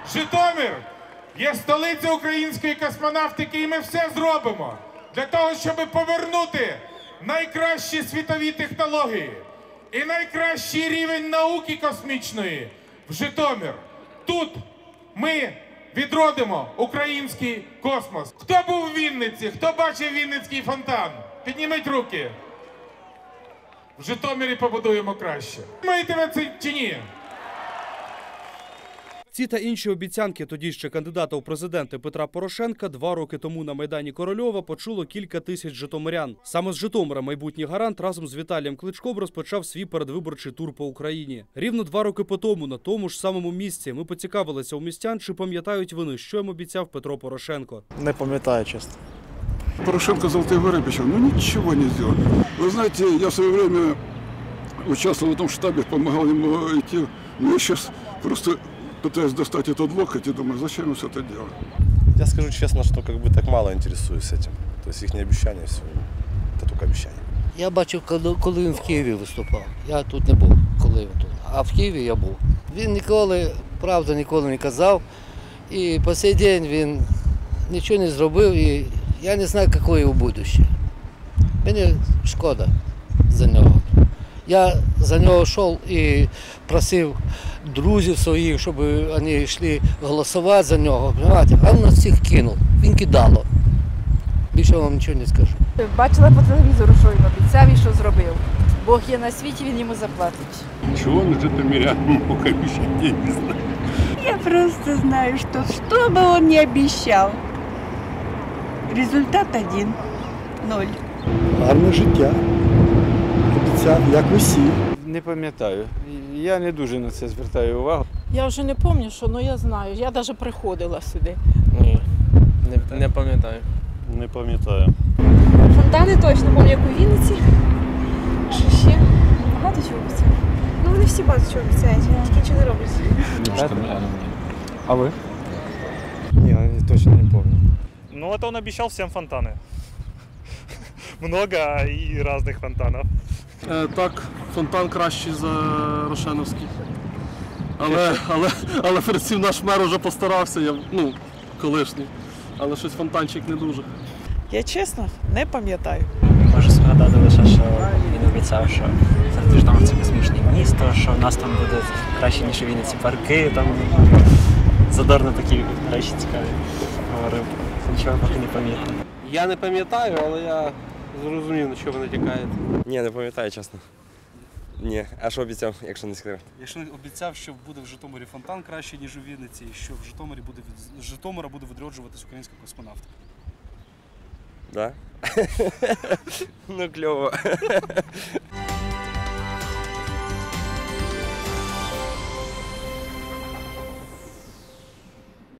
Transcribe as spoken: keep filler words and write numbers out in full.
Житомир є столиця української космонавтики, і ми все зробимо для того, щоб повернути найкращі світові технології і найкращий рівень науки космічної в Житомир. Тут ми відродимо український космос. Хто був в Вінниці? Хто бачив Вінницький фонтан? Підніміть руки. В Житомирі побудуємо краще. Маєте ви це чи ні? Ці та інші обіцянки тоді ще кандидата у президенти Петра Порошенка два роки тому на Майдані Корольова почуло кілька тисяч житомирян. Саме з Житомира майбутній гарант разом з Віталієм Кличком розпочав свій передвиборчий тур по Україні. Рівно два роки по тому на тому ж самому місці ми поцікавилися у містян, чи пам'ятають вони, що їм обіцяв Петро Порошенко. Не пам'ятаю, чесно. Порошенко Золотые горы обещал, но ничего не сделал. Вы знаете, я в свое время участвовал в этом штабе, помогал ему идти, но я сейчас просто пытаюсь достать этот локоть и думаю, зачем он все это делает. Я скажу честно, что как бы так мало интересуюсь этим. То есть их обещания, все, это только обещания. Я бачив, коли він в Києві виступав. Я тут не був, коли він тут. А в Києві я був. Він ніколи, правда, ніколи не казав. І по цей день він нічого не зробив. І я не знаю, яке його будущее. Мені шкода за нього. Я за нього йшов і просив друзів своїх, щоб вони йшли голосувати за нього. А він нас всіх кинув. Він кидало. Більше вам нічого не скажу. Бачила по телевізору, що він обіцяв і що зробив. Бог є на світі, він йому заплатить. Чего он житомирян мог обещать, я не знаю. Я просто знаю, что что бы он ни обещал, результат один – ноль. Гарне життя. Обіцяв, як усі. Не пам'ятаю. Я не дуже на це звертаю увагу. Я вже не пам'ятаю, що, ну я знаю. Я навіть приходила сюди. Ні, не, не пам'ятаю. Не пам'ятаю. Фонтани точно пам'ятаю, як у Вінниці. Що ще? Багато чого обіцяють. Ну вони всі багато чого обіцяють, тільки нічого не роблять. А ви? Ні, я точно не пам'ятаю. Ну, это он обещал всем фонтаны. Много и разных фонтанов. Е, так, фонтан кращий за Рошеновський. Але, але, але перед цим наш мер вже постарався, я, ну, колишній. Але щось фонтанчик не дуже. Я чесно не пам'ятаю. Можу згадати лише, що він обіцяв, що Житомир – це космічне місто, що в нас там буде краще, ніж у Вінниці парки, там задорно такі речі цікаві говорив. Нічого поки не пам'ятаю. Я не пам'ятаю, але я зрозумів, на що ви натякаєте. Ні, не пам'ятаю, чесно. Ні, а що обіцяв, якщо не скажу? Якщо обіцяв, що буде в Житомирі фонтан краще, ніж у Вінниці, і що в Житомирі буде, з Житомира буде відроджуватись українська космонавтика. Да? Ну, кльово.